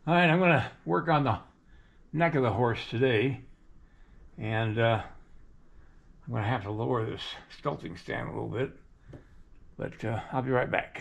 All right, I'm going to work on the neck of the horse today, and I'm going to have to lower this sculpting stand a little bit, but I'll be right back.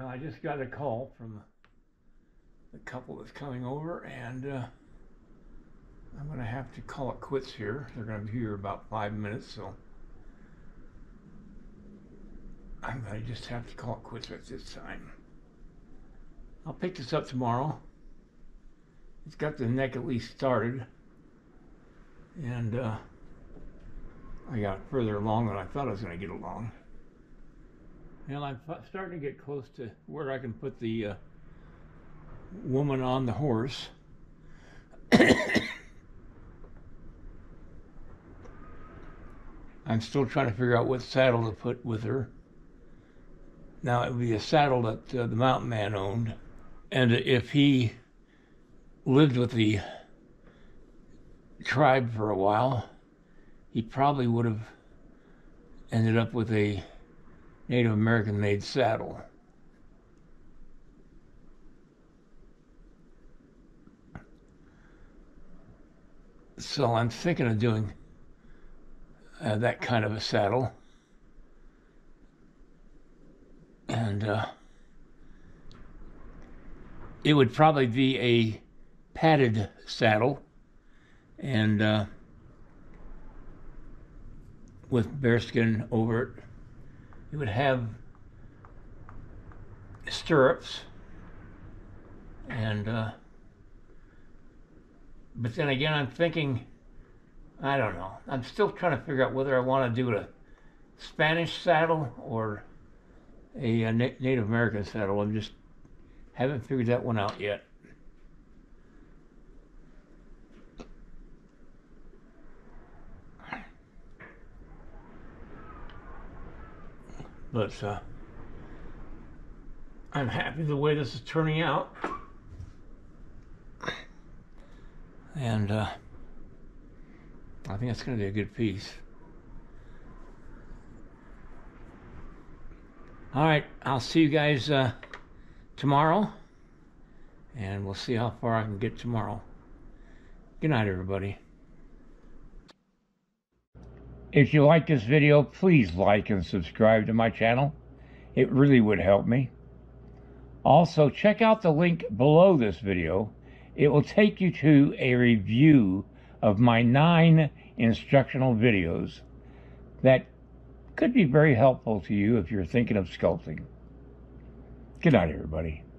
I just got a call from the couple that's coming over, and I'm going to have to call it quits here. They're going to be here about 5 minutes, so I'm going to just have to call it quits at this time. I'll pick this up tomorrow. It's got the neck at least started, and I got further along than I thought I was going to get along. And I'm starting to get close to where I can put the woman on the horse. I'm still trying to figure out what saddle to put with her. Now, it would be a saddle that the mountain man owned, and if he lived with the tribe for a while, he probably would have ended up with a Native American made saddle. So I'm thinking of doing that kind of a saddle. And it would probably be a padded saddle, and with bearskin over it. It would have stirrups, and but then again, I'm thinking, I don't know. I'm still trying to figure out whether I want to do a Spanish saddle or a Native American saddle. I'm just haven't figured that one out yet. But I'm happy the way this is turning out, and I think it's going to be a good piece. All right, I'll see you guys tomorrow, and we'll see how far I can get tomorrow. Good night, everybody. If you like this video, please like and subscribe to my channel. It really would help me. Also, check out the link below this video. It will take you to a review of my 9 instructional videos that could be very helpful to you if you're thinking of sculpting. Good night, everybody.